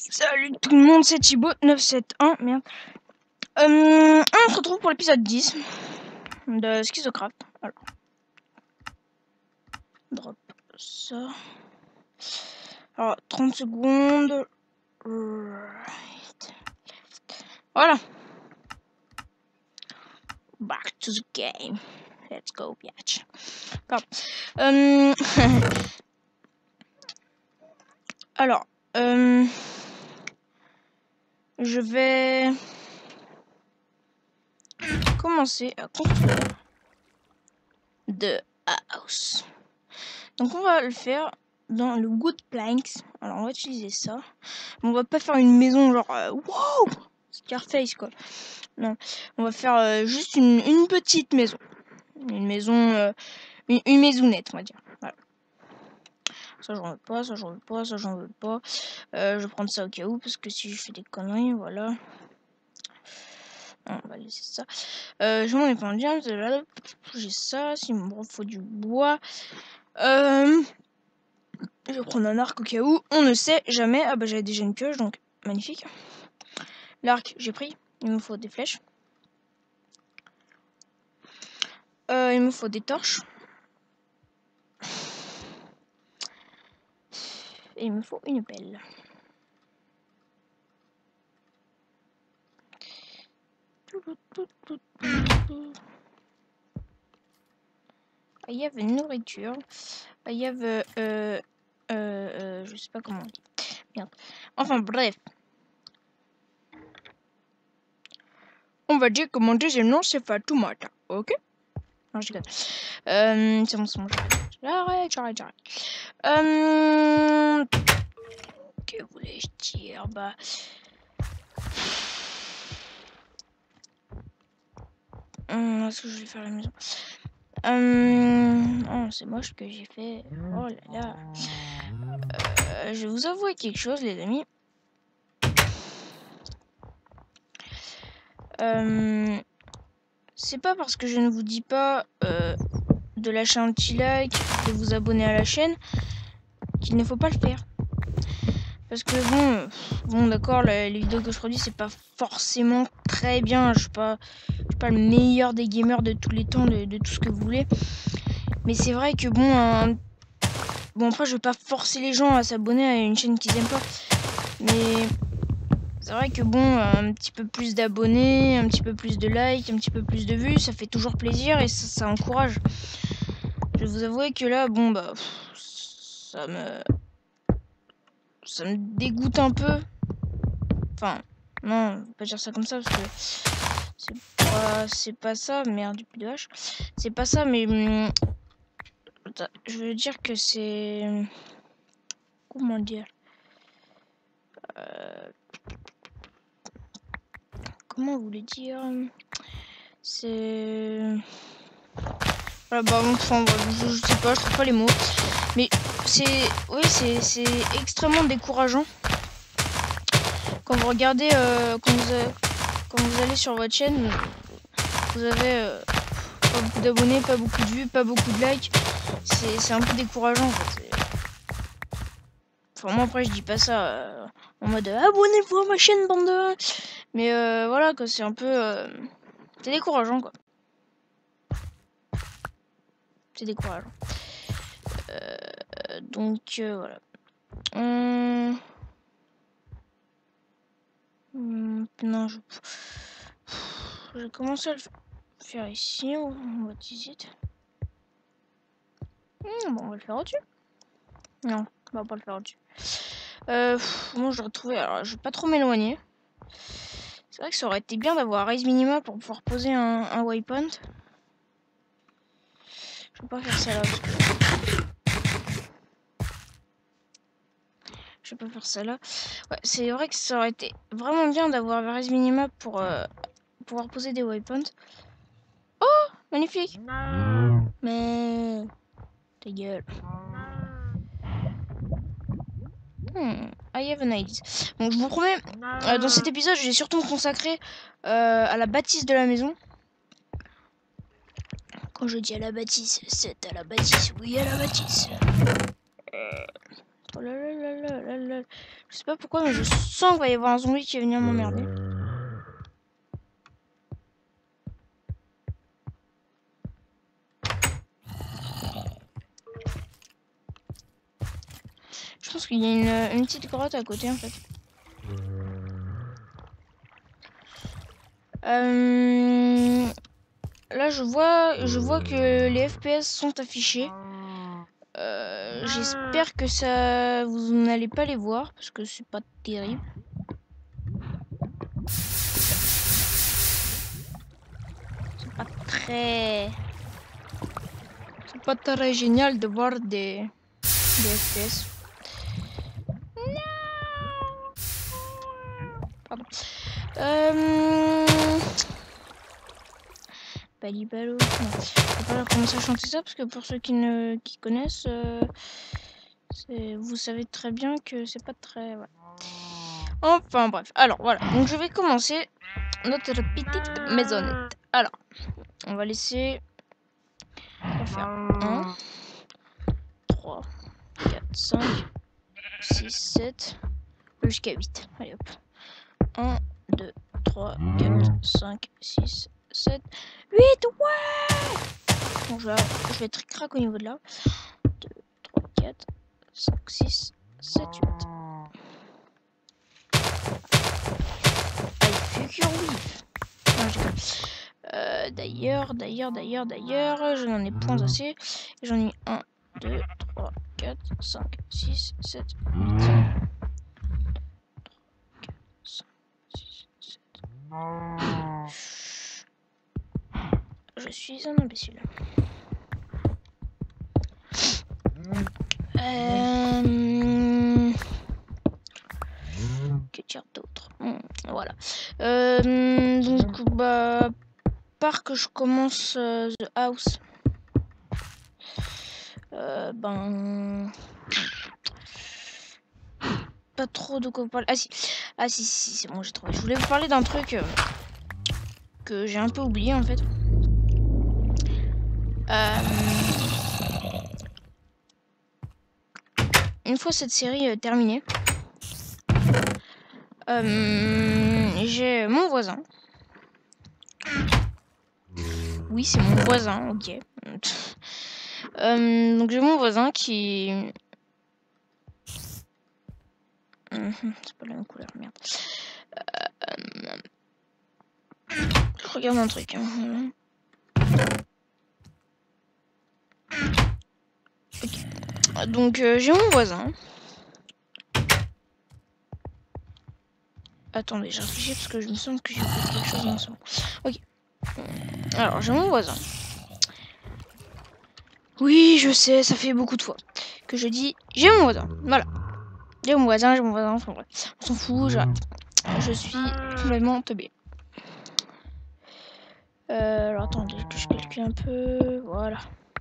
Salut tout le monde, c'est Thibaut 971, merde. On se retrouve pour l'épisode 10 de Schizocraft. Alors, drop ça. Alors, 30 secondes. Right. Voilà. Back to the game. Let's go, bitch. Pardon. Alors, je vais commencer à construire The House. Donc on va le faire dans le Wood Planks. Alors on va utiliser ça. On va pas faire une maison genre wow Scarface quoi. Non, on va faire juste une petite maison. Une maison, une maisonnette on va dire. Voilà. Ça j'en veux pas, ça j'en veux pas, ça j'en veux pas. Je vais prendre ça au cas où parce que si je fais des conneries, voilà. Non, on va laisser ça. Je m'en ai pas bien. J'ai ça. S'il me faut du bois. Je vais prendre un arc au cas où, on ne sait jamais. Ah bah j'avais déjà une pioche, donc magnifique. L'arc, j'ai pris. Il me faut des flèches. Il me faut des torches. Et il me faut une pelle. I have nourriture. I have... je sais pas comment on dit. Merde. Enfin bref. On va dire que mon deuxième nom c'est Fatoumata. Ok? Non, je déconne. C'est bon, j'arrête. Que voulais-je dire? Bah... Est-ce que je vais faire la maison? Oh, c'est moche que j'ai fait. Oh là là. Je vais vous avouer quelque chose, les amis. C'est pas parce que je ne vous dis pas de lâcher un petit like, de vous abonner à la chaîne, qu'il ne faut pas le faire. Parce que bon d'accord, les vidéos que je produis, c'est pas forcément très bien. Je suis pas le meilleur des gamers de tous les temps, de tout ce que vous voulez. Mais c'est vrai que bon, après je vais pas forcer les gens à s'abonner à une chaîne qu'ils aiment pas. Mais c'est vrai que bon, un petit peu plus d'abonnés, un petit peu plus de likes, un petit peu plus de vues, ça fait toujours plaisir et ça encourage. Je vais vous avouer que là, bon bah, ça me dégoûte un peu. Enfin, non, je vais pas dire ça comme ça parce que c'est pas ça, merde, du plus de hache. C'est pas ça, mais je veux dire que c'est... Comment dire? Comment vous le dire? C'est... Voilà, bah, enfin, je sais pas, je trouve pas les mots. Mais c'est... Oui, c'est extrêmement décourageant. Quand vous regardez, quand vous allez sur votre chaîne, vous avez pas beaucoup d'abonnés, pas beaucoup de vues, pas beaucoup de likes. C'est un peu décourageant, en fait. Enfin, moi, après, je dis pas ça en mode abonnez-vous à ma chaîne, bande de... Mais voilà, quoi, c'est un peu... c'est décourageant, quoi. C'est décourageant. Donc, voilà. Non, je vais commencer à le faire ici. On va utiliser. Bon, on va le faire au-dessus. Non, on va pas le faire au-dessus. Moi, je vais retrouver. Alors, je vais pas trop m'éloigner. C'est vrai que ça aurait été bien d'avoir raise minima pour pouvoir poser un waypoint. Je vais pas faire ça là. Je vais pas faire ça là. Ouais, c'est vrai que ça aurait été vraiment bien d'avoir raise minima pour pouvoir poser des waypoints. Oh, magnifique. Mais ta gueule. I have an idea. Donc je vous promets, dans cet épisode, je vais surtout me consacrer à la bâtisse de la maison. Quand je dis à la bâtisse, c'est à la bâtisse. Oui, à la bâtisse. là. Je sais pas pourquoi, mais je sens qu'il va y avoir un zombie qui va venir m'emmerder. Je pense qu'il y a une petite grotte à côté en fait. Là je vois que les FPS sont affichés. J'espère que ça vous n'allez pas les voir parce que c'est pas terrible. C'est pas très génial de voir des FPS. Pardon. Balibalo. Non. Je vais pas commencer à chanter ça parce que pour ceux qui connaissent, vous savez très bien que c'est pas très. Ouais. Enfin bref. Alors voilà. Donc je vais commencer notre petite maisonnette. Alors, on va laisser. On va faire 1, 3, 4, 5, 6, 7, jusqu'à 8. Allez hop. 1, 2, 3, 4, 5, 6, 7, 8. Ouais! Bon, je vais être crack au niveau de là. 2, 3, 4, 5, 6, 7, 8. Allez, futur whiff. D'ailleurs, je n'en ai point assez. J'en ai 1, 2, 3, 4, 5, 6, 7, 8. 5, 6, 7. Je suis un imbécile. Que dire d'autre? Voilà. Donc, bah, part que je commence The House. Ben. Pas trop de quoi parler. Ah si, c'est bon, j'ai trouvé. Je voulais vous parler d'un truc que j'ai un peu oublié en fait. Une fois cette série terminée, j'ai mon voisin. Oui, c'est mon voisin, ok. Donc j'ai mon voisin qui... c'est pas la même couleur, merde. Je regarde un truc. Okay. Donc j'ai mon voisin. Attendez, j'ai réfléchi parce que je me sens que j'ai fait quelque chose ensemble. Ok. Alors j'ai mon voisin. Oui, je sais, ça fait beaucoup de fois que je dis j'ai mon voisin. Voilà. J'ai mon voisin, enfin bref. On s'en fout, j'arrête. Je suis complètement teubé. Alors attendez que je calcule un peu. Voilà.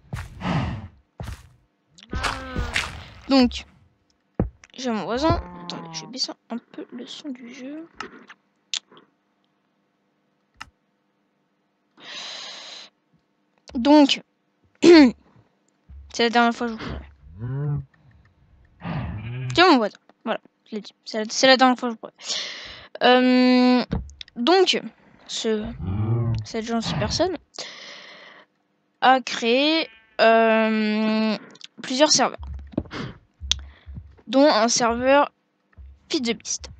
Donc, j'ai mon voisin. Attendez, je vais baisser un peu le son du jeu. Donc, c'est la dernière fois que je vous parlais. J'ai mon voisin. Voilà, je l'ai dit. C'est la dernière fois que je vous parlais. Donc, cette gentille personne a créé plusieurs serveurs, dont un serveur Feed the Beast.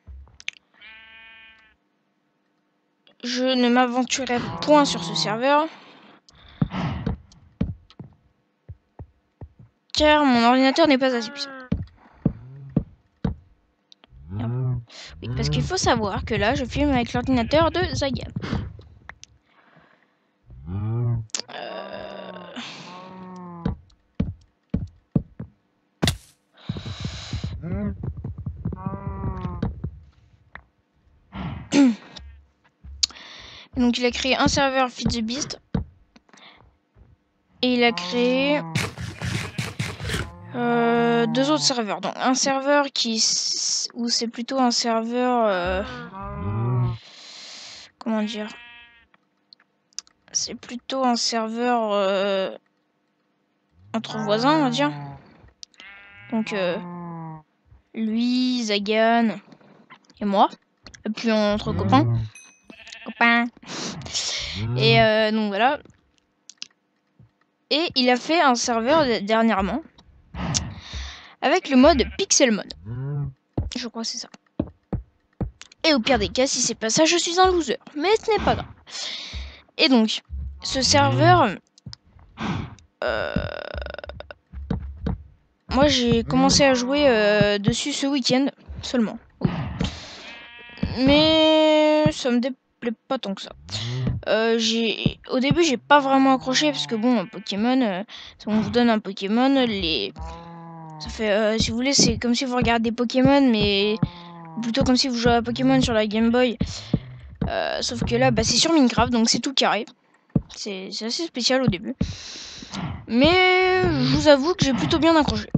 Je ne m'aventurerai point sur ce serveur, car mon ordinateur n'est pas assez puissant. Oui, parce qu'il faut savoir que là, je filme avec l'ordinateur de Zaga. Donc il a créé un serveur Feed the Beast. Et il a créé deux autres serveurs. Donc un serveur où c'est plutôt un serveur... comment dire? C'est plutôt un serveur entre voisins, on va dire. Donc lui, Zagan et moi. Et puis entre copains. Et donc voilà. Et il a fait un serveur dernièrement avec le mode Pixelmon. Je crois que c'est ça. Et au pire des cas, si c'est pas ça, je suis un loser. Mais ce n'est pas grave. Et donc, ce serveur... moi, j'ai commencé à jouer dessus ce week-end seulement. Oui. Mais ça me déplaît pas tant que ça. Au début, j'ai pas vraiment accroché parce que bon, un Pokémon, on vous donne un Pokémon, ça fait, si vous voulez, c'est comme si vous regardez Pokémon, mais plutôt comme si vous jouez à Pokémon sur la Game Boy. Sauf que là, bah, c'est sur Minecraft, donc c'est tout carré. C'est assez spécial au début. Mais je vous avoue que j'ai plutôt bien accroché.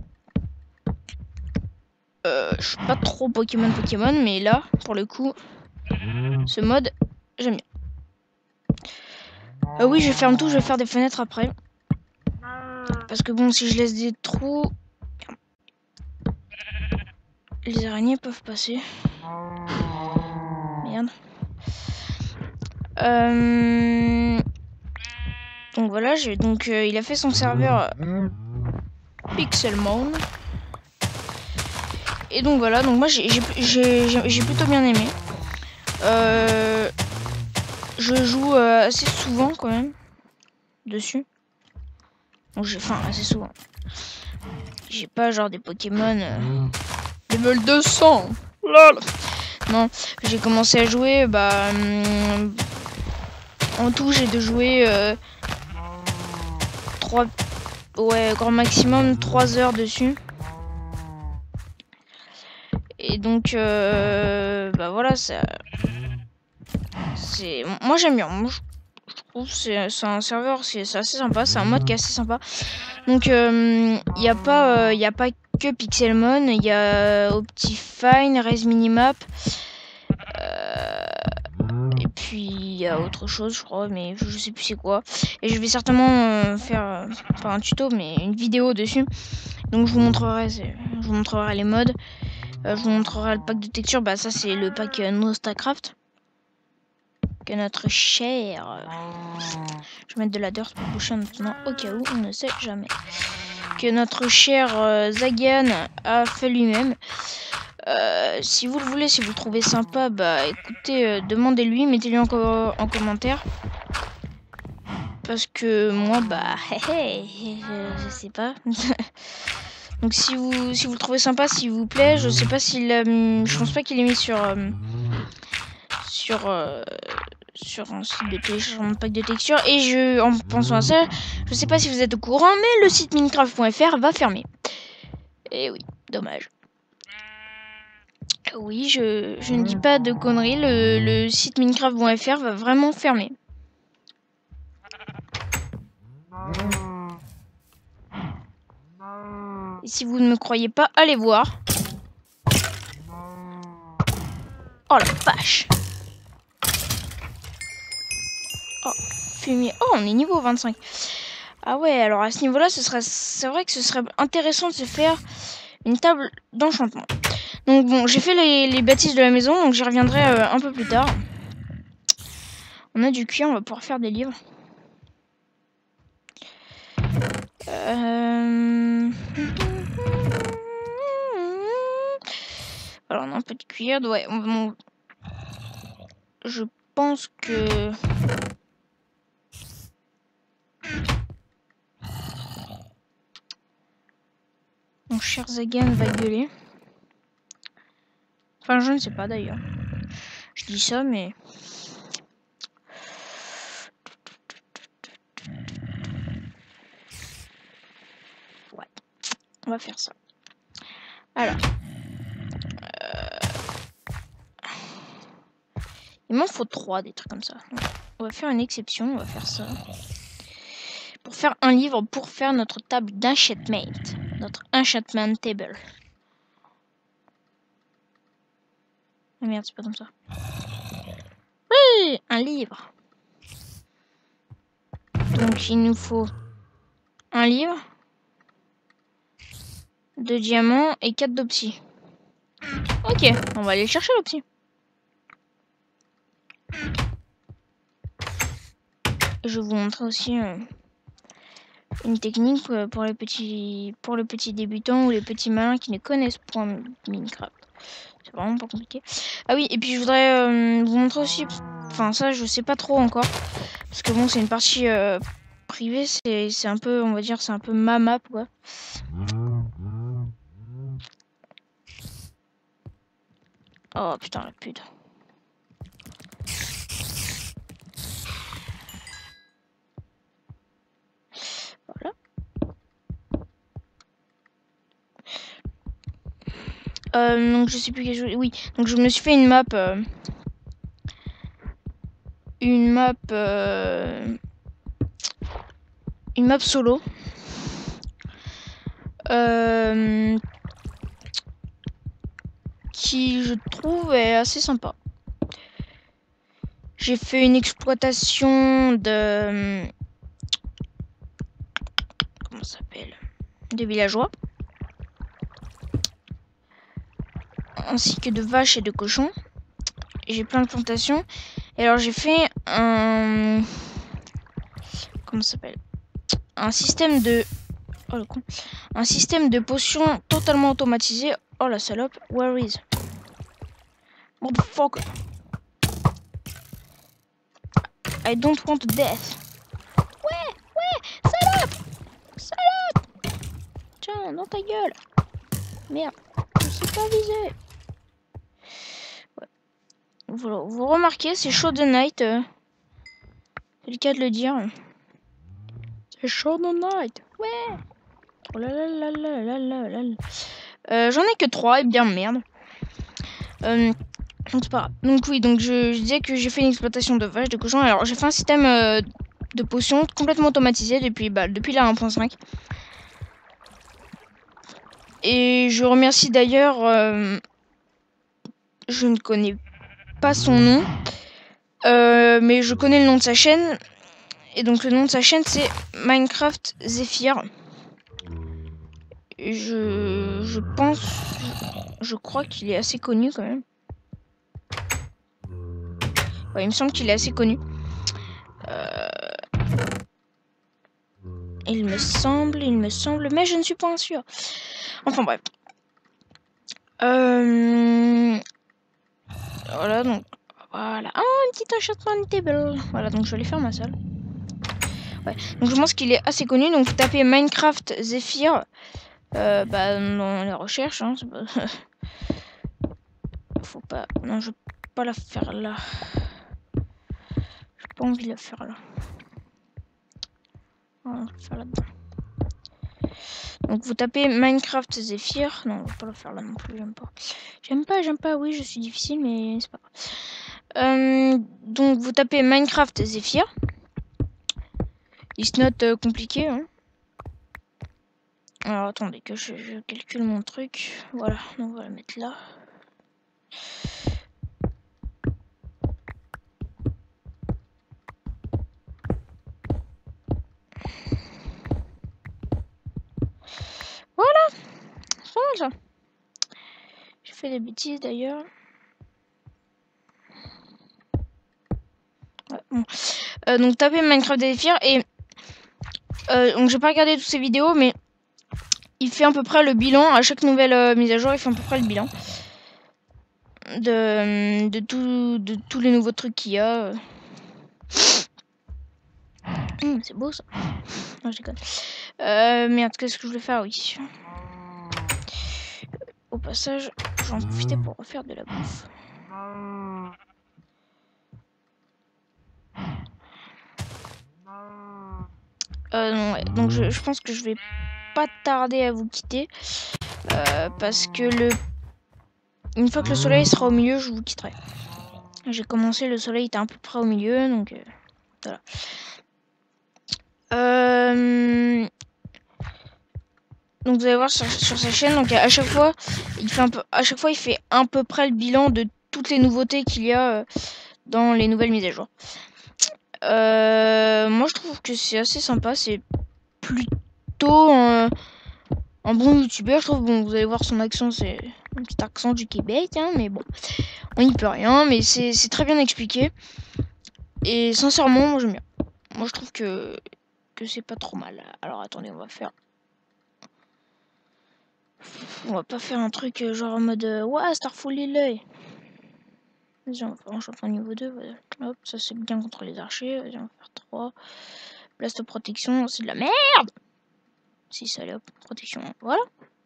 Je suis pas trop Pokémon, mais là, pour le coup, ce mode, j'aime bien. Oui, je ferme tout, je vais faire des fenêtres après. Parce que bon, si je laisse des trous, les araignées peuvent passer. Merde. Donc voilà, il a fait son serveur Pixelmon. Et donc voilà, donc moi j'ai plutôt bien aimé. Je joue assez souvent quand même dessus. Donc enfin assez souvent. J'ai pas genre des Pokémon level 200. Lol. Non, j'ai commencé à jouer en tout j'ai de jouer 3 grand maximum 3 heures dessus. Et donc voilà, ça c'est moi j'aime bien. Moi, je trouve c'est un serveur, c'est assez sympa, c'est un mode qui est assez sympa. Donc il y a pas que Pixelmon, il y a Optifine, Res Minimap. Et puis il y a autre chose je crois, mais je sais plus c'est quoi. Et je vais certainement faire pas un tuto mais une vidéo dessus. Donc je vous montrerai les modes. Je vous montrerai le pack de texture. Bah ça c'est le pack Nostacraft que notre cher... je vais mettre de la dirt pour boucher maintenant au cas où, on ne sait jamais. Que notre cher Zagan a fait lui-même. Si vous le voulez, si vous le trouvez sympa, bah écoutez, demandez-lui, mettez-lui en commentaire. Parce que moi, bah, je sais pas. Donc si vous le trouvez sympa, s'il vous plaît, je sais pas s'il a, je pense pas qu'il est mis sur un site de téléchargement de pack de texture. Et en pensant à ça, je sais pas si vous êtes au courant, mais le site minecraft.fr va fermer. Et oui, dommage. Oui, je ne dis pas de conneries, le site minecraft.fr va vraiment fermer. Et si vous ne me croyez pas, allez voir. Oh la vache. Oh, fumier. Oh, on est niveau 25. Ah ouais, alors à ce niveau-là, c'est vrai que ce serait intéressant de se faire une table d'enchantement. Donc bon, j'ai fait les bâtisses de la maison, donc j'y reviendrai un peu plus tard. On a du cuir, on va pouvoir faire des livres. Alors on a un peu de cuir, ouais. Je pense que... mon cher Zagan va gueuler. Enfin, je ne sais pas d'ailleurs. Je dis ça, mais... ouais, on va faire ça. Alors... il m'en faut 3 des trucs comme ça. On va faire une exception, on va faire ça. Pour faire un livre, pour faire notre table d'enchantment. Notre enchantment table. Ah merde, c'est pas comme ça. Oui, un livre. Donc il nous faut un livre, 2 diamants et 4 d'opsie. Ok, on va aller le chercher le petit. Et je vais vous montrer aussi une technique pour les petits débutants ou les petits malins qui ne connaissent pas Minecraft. C'est vraiment pas compliqué. Ah oui, et puis je voudrais vous montrer aussi, enfin ça je sais pas trop encore, parce que bon c'est une partie privée, c'est un peu, on va dire, c'est un peu ma map quoi. Oh putain la pute. Voilà. Donc je sais plus quel jeu. Oui, donc je me suis fait une map solo. Qui je trouve est assez sympa. J'ai fait une exploitation de comment ça s'appelle, de villageois, ainsi que de vaches et de cochons. J'ai plein de plantations. Et alors j'ai fait un comment ça s'appelle, un système de un système de potions totalement automatisé. Oh la salope, where is motherfucker, I don't want death. Ouais, salope, tiens, dans ta gueule. Merde, je sais pas viser. Ouais. Voilà, vous remarquez, c'est chaud de night. C'est le cas de le dire. C'est chaud de night. Ouais. Oh là là là là là là là. J'en ai que 3, et bien merde. Donc c'est pas grave. Donc oui, donc je disais que j'ai fait une exploitation de vaches, de cochons. Alors j'ai fait un système de potions complètement automatisé depuis la 1.5. Et je remercie d'ailleurs, je ne connais pas son nom, mais je connais le nom de sa chaîne. Et donc le nom de sa chaîne c'est Minecraft Zephyr. Et je crois qu'il est assez connu quand même. Ouais, il me semble qu'il est assez connu. Il me semble, mais je ne suis pas sûr. Enfin bref. Voilà, donc voilà. Oh, un petit enchantement table. Voilà, donc je vais aller faire ma salle. Ouais. Donc je pense qu'il est assez connu. Donc vous tapez Minecraft Zephyr dans les recherches. Hein, pas... Faut pas. Non, je vais pas la faire là. J'ai pas envie de la faire là. On va le faire là-dedans. Donc vous tapez Minecraft Zephyr. Non, on va pas le faire là non plus. J'aime pas. Oui, je suis difficile, mais c'est pas grave. Donc vous tapez Minecraft Zephyr. It's not compliqué. Hein. Alors attendez que je calcule mon truc. Voilà, on va la mettre là. Voilà, c'est pas mal ça. J'ai fait des bêtises d'ailleurs. Ouais, bon. Donc tapez Minecraft Zephyr et donc j'ai pas regardé toutes ces vidéos, mais il fait à peu près le bilan à chaque nouvelle mise à jour. Il fait à peu près le bilan de tous les nouveaux trucs qu'il y a. C'est beau ça. Non, je déconne. Merde, qu'est-ce que je voulais faire? Oui. Au passage, j'en profitais pour refaire de la bouffe. Non, ouais. Donc je pense que je vais pas tarder à vous quitter. Parce que une fois que le soleil sera au milieu, je vous quitterai. J'ai commencé, le soleil était à peu près au milieu, donc voilà. Donc vous allez voir sur sa chaîne, donc à chaque fois, il fait à peu près le bilan de toutes les nouveautés qu'il y a dans les nouvelles mises à jour. Moi je trouve que c'est assez sympa, c'est plutôt un bon youtubeur, je trouve. Bon, vous allez voir son accent, c'est Un petit accent du Québec, hein, mais bon, on n'y peut rien, mais c'est très bien expliqué. Et sincèrement, moi j'aime bien. Moi je trouve que c'est pas trop mal. Alors attendez, on va pas faire un truc genre en mode ouais, Starfall l'œil. Vas-y, on va faire un champion niveau 2. Voilà. Hop, ça c'est bien contre les archers. Vas-y, on va faire 3. Blast protection, c'est de la merde. Si ça allait, hop, protection. Voilà.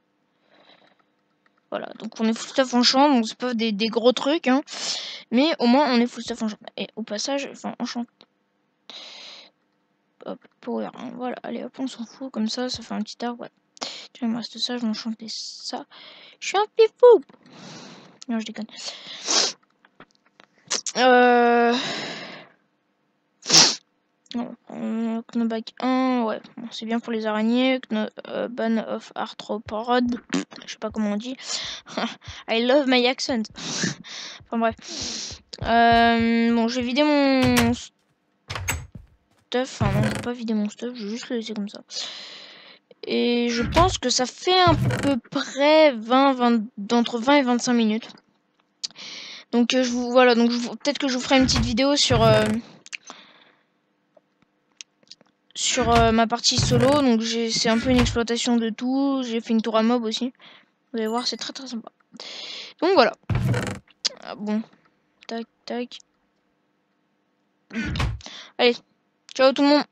Voilà, donc on est full staff en champ, donc c'est pas des gros trucs, hein. Mais au moins on est full staff en champ. Et au passage, enfin en champ. Hop, power, hein. Voilà, allez hop, on s'en fout, comme ça fait un petit arbre, ouais. Tiens, il me reste ça, je vais enchanter ça. Je suis un pifou. Non, je déconne. Knoback 1, ouais, bon, c'est bien pour les araignées. Ban of Arthropod, je sais pas comment on dit. I love my accent. Enfin bref. Bon, je vais vider mon stuff. Enfin, non, je vais pas vider mon stuff, je vais juste le laisser comme ça. Et je pense que ça fait à peu près d'entre 20 et 25 minutes. Donc voilà, donc peut-être que je vous ferai une petite vidéo sur ma partie solo. Donc c'est un peu une exploitation de tout. J'ai fait une tour à mob aussi. Vous allez voir, c'est très très sympa. Donc voilà. Ah, bon, tac tac. Allez, ciao tout le monde.